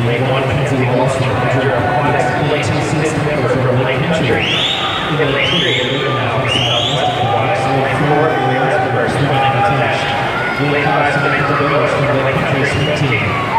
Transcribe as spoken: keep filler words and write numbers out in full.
Lake one, Mackenzie Walsh, Director of Aquatics, Lake two, Sid Member from Lake Country. In Lake three, Luke now, Southwest Aquatics, Lake four, Lake Rest, First Running Attached. Lake five, Lake Country from Lake Country Swim Team.